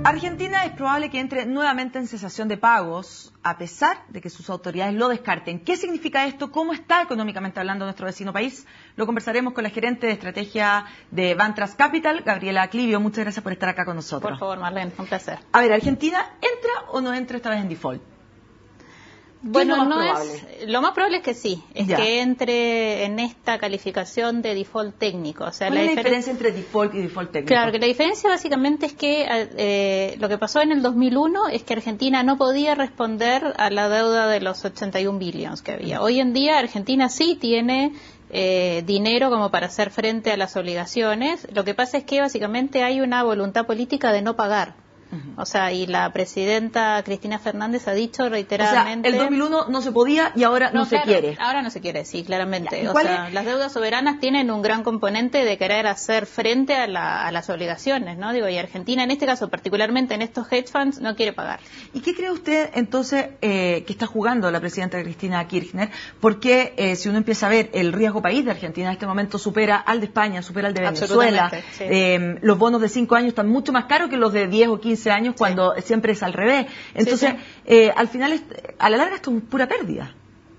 Argentina es probable que entre nuevamente en cesación de pagos, a pesar de que sus autoridades lo descarten. ¿Qué significa esto? ¿Cómo está económicamente hablando nuestro vecino país? Lo conversaremos con la gerente de estrategia de Vantrust Capital, Gabriela Clivio. Muchas gracias por estar acá con nosotros. Por favor, Marlene, un placer. A ver, ¿Argentina entra o no entra esta vez en default? Bueno, lo más probable es que sí, que entre en esta calificación de default técnico. O sea, ¿cuál es la diferencia entre default y default técnico? Claro, que la diferencia básicamente es que lo que pasó en el 2001 es que Argentina no podía responder a la deuda de los 81 billones que había. Hoy en día Argentina sí tiene dinero como para hacer frente a las obligaciones. Lo que pasa es que básicamente hay una voluntad política de no pagar. O sea, y la presidenta Cristina Fernández ha dicho reiteradamente... O sea, el 2001 no se podía y ahora no se quiere. Ahora no se quiere, sí, claramente. O sea, las deudas soberanas tienen un gran componente de querer hacer frente a las obligaciones, ¿no? Digo, y Argentina, en este caso, particularmente en estos hedge funds, no quiere pagar. ¿Y qué cree usted, entonces, que está jugando la presidenta Cristina Kirchner? Porque si uno empieza a ver el riesgo país de Argentina en este momento supera al de España, supera al de Venezuela. Sí. Los bonos de 5 años están mucho más caros que los de 10 o 15 años cuando siempre es al revés. Entonces, al final, a la larga esto es pura pérdida.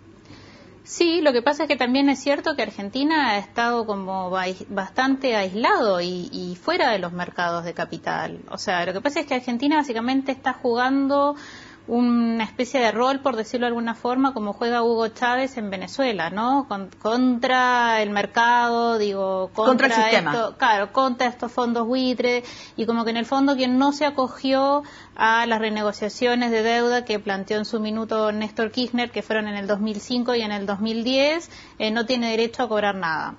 Sí, lo que pasa es que también es cierto que Argentina ha estado como bastante aislado y fuera de los mercados de capital. O sea, lo que pasa es que Argentina básicamente está jugando una especie de rol, por decirlo de alguna forma, como juega Hugo Chávez en Venezuela, ¿no? Contra el mercado, digo, contra el sistema. Claro, contra estos fondos buitre, y como que en el fondo quien no se acogió a las renegociaciones de deuda que planteó en su minuto Néstor Kirchner, que fueron en el 2005 y en el 2010, no tiene derecho a cobrar nada.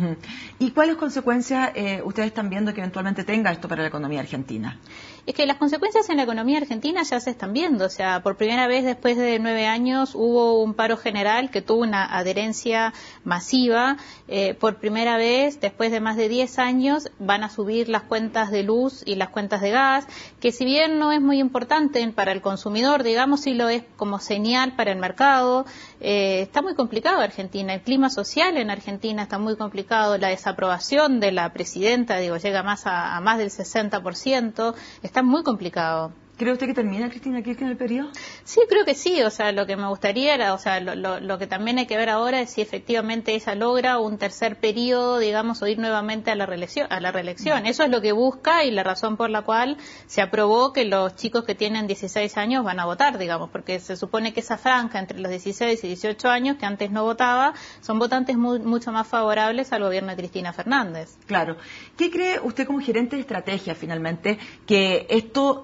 ¿Y cuáles consecuencias ustedes están viendo que eventualmente tenga esto para la economía argentina? Es que las consecuencias en la economía argentina ya se están viendo. O sea, por primera vez después de 9 años hubo un paro general que tuvo una adherencia masiva. Por primera vez, después de más de 10 años, van a subir las cuentas de luz y las cuentas de gas, que si bien no es muy importante para el consumidor, digamos, sí lo es como señal para el mercado. Está muy complicado Argentina. El clima social en Argentina está muy complicado. La desaprobación de la presidenta, digo, llega a más del 60%. Está muy complicado. ¿Cree usted que termina Cristina Kirchner el periodo? Sí, creo que sí. O sea, lo que me gustaría era, o sea, lo que también hay que ver ahora es si efectivamente ella logra un tercer periodo, digamos, o ir nuevamente a la reelección. Eso es lo que busca y la razón por la cual se aprobó que los chicos que tienen 16 años van a votar, digamos, porque se supone que esa franja entre los 16 y 18 años, que antes no votaba, son votantes mucho más favorables al gobierno de Cristina Fernández. Claro. ¿Qué cree usted como gerente de estrategia, finalmente, que esto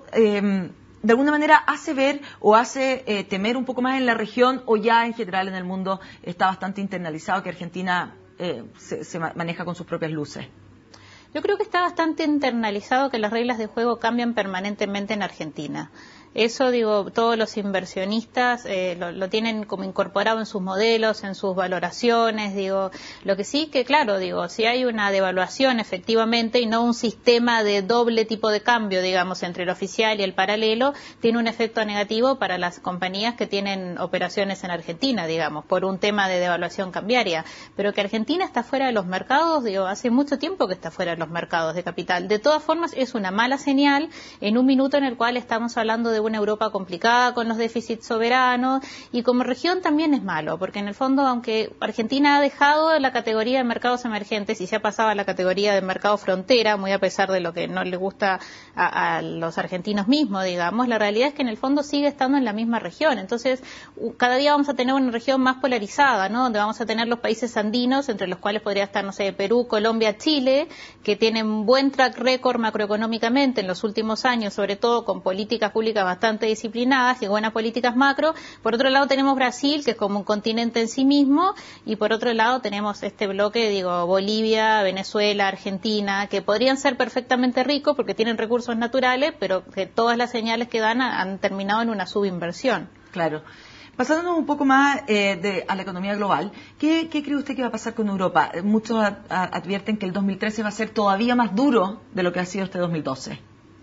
de alguna manera hace ver o hace temer un poco más en la región, o ya en general en el mundo está bastante internalizado que Argentina se maneja con sus propias luces? Yo creo que está bastante internalizado que las reglas de juego cambian permanentemente en Argentina. Eso, digo, todos los inversionistas lo tienen como incorporado en sus modelos, en sus valoraciones, digo. Lo que sí que, claro, digo, si hay una devaluación efectivamente y no un sistema de doble tipo de cambio, digamos, entre el oficial y el paralelo, tiene un efecto negativo para las compañías que tienen operaciones en Argentina, digamos, por un tema de devaluación cambiaria. Pero que Argentina está fuera de los mercados, digo, hace mucho tiempo que está fuera de los mercados de capital. De todas formas, es una mala señal en un minuto en el cual estamos hablando de una Europa complicada con los déficits soberanos, y como región también es malo, porque en el fondo, aunque Argentina ha dejado la categoría de mercados emergentes y se ha pasado a la categoría de mercado frontera, muy a pesar de lo que no le gusta a los argentinos mismos, digamos, la realidad es que en el fondo sigue estando en la misma región. Entonces, cada día vamos a tener una región más polarizada, ¿no? Donde vamos a tener los países andinos, entre los cuales podría estar, no sé, Perú, Colombia, Chile, que tienen buen track record macroeconómicamente en los últimos años, sobre todo con políticas públicas bastante disciplinadas y buenas políticas macro. Por otro lado tenemos Brasil, que es como un continente en sí mismo, y por otro lado tenemos este bloque, digo, Bolivia, Venezuela, Argentina, que podrían ser perfectamente ricos porque tienen recursos naturales, pero que todas las señales que dan han terminado en una subinversión. Claro. Pasándonos un poco más a la economía global, ¿qué cree usted que va a pasar con Europa? Muchos advierten que el 2013 va a ser todavía más duro de lo que ha sido este 2012.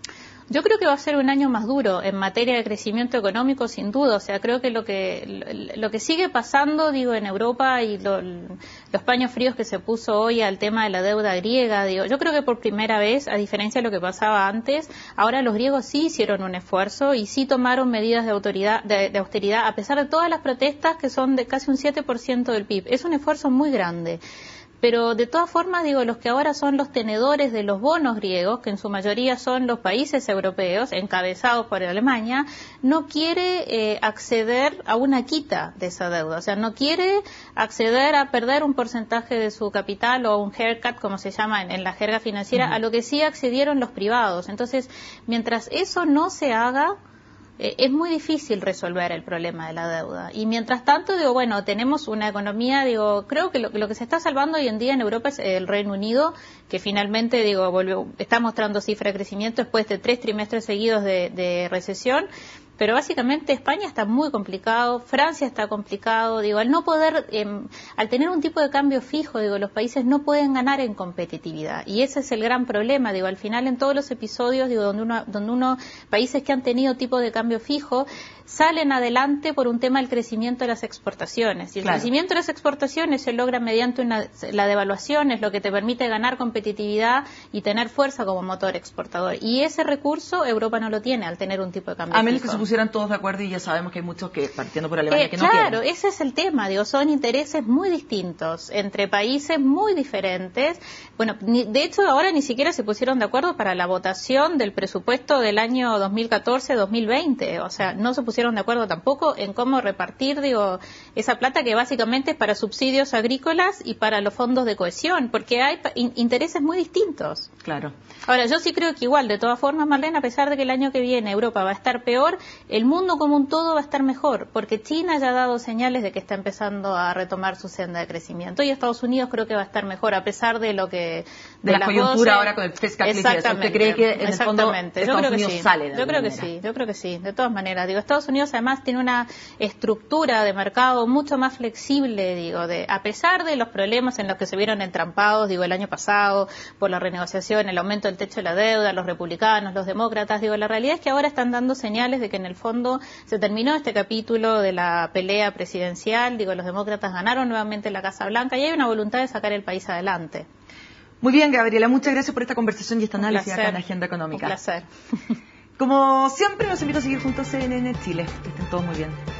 Yo creo que va a ser un año más duro en materia de crecimiento económico, sin duda. O sea, creo que lo que sigue pasando, digo, en Europa y los paños fríos que se puso hoy al tema de la deuda griega, digo, yo creo que por primera vez, a diferencia de lo que pasaba antes, ahora los griegos sí hicieron un esfuerzo y sí tomaron medidas de austeridad, a pesar de todas las protestas que son de casi un 7% del PIB. Es un esfuerzo muy grande. Pero de todas formas, digo, los que ahora son los tenedores de los bonos griegos, que en su mayoría son los países europeos, encabezados por Alemania, no quiere acceder a una quita de esa deuda. O sea, no quiere acceder a perder un porcentaje de su capital o un haircut, como se llama en la jerga financiera, a lo que sí accedieron los privados. Entonces, mientras eso no se haga, es muy difícil resolver el problema de la deuda. Y mientras tanto, digo, bueno, tenemos una economía, digo, creo que lo que se está salvando hoy en día en Europa es el Reino Unido, que finalmente, digo, está mostrando cifra de crecimiento después de 3 trimestres seguidos de recesión. Pero básicamente España está muy complicado, Francia está complicado, digo, al no poder, al tener un tipo de cambio fijo, digo, los países no pueden ganar en competitividad. Y ese es el gran problema, digo, al final en todos los episodios, digo, donde países que han tenido tipo de cambio fijo, salen adelante por un tema del crecimiento de las exportaciones. Y el crecimiento de las exportaciones se logra mediante la devaluación, es lo que te permite ganar competitividad y tener fuerza como motor exportador. Y ese recurso Europa no lo tiene al tener un tipo de cambio fijo. Que se pusieran todos de acuerdo y ya sabemos que hay muchos que, partiendo por Alemania, que no quieren. Claro, ese es el tema, digo, son intereses muy distintos entre países muy diferentes. Bueno, de hecho ahora ni siquiera se pusieron de acuerdo para la votación del presupuesto del año 2014-2020, o sea, no se pusieron de acuerdo tampoco en cómo repartir, digo, esa plata que básicamente es para subsidios agrícolas y para los fondos de cohesión, porque hay intereses muy distintos. Claro. Ahora, yo sí creo que igual, de todas formas, Marlene, a pesar de que el año que viene Europa va a estar peor, el mundo como un todo va a estar mejor, porque China ya ha dado señales de que está empezando a retomar su senda de crecimiento, y Estados Unidos creo que va a estar mejor, a pesar de lo que... De la coyuntura ahora con el fiscal cliff. ¿Usted cree que en el fondo Estados Unidos sale? Yo creo que sí, de todas maneras. Digo, Estados Unidos además tiene una estructura de mercado mucho más flexible, digo, a pesar de los problemas en los que se vieron entrampados, digo, el año pasado, por la renegociación, el aumento del techo de la deuda, los republicanos, los demócratas, digo, la realidad es que ahora están dando señales de que en el fondo se terminó este capítulo de la pelea presidencial, digo, los demócratas ganaron nuevamente la Casa Blanca y hay una voluntad de sacar el país adelante. Muy bien, Gabriela, muchas gracias por esta conversación y este análisis acá en la Agenda Económica. Un placer. Como siempre, los invito a seguir juntos en CNN Chile. Que estén todos muy bien.